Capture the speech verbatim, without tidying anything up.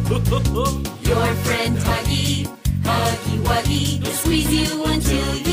Your friend Huggy, Huggy Wuggy, will squeeze you until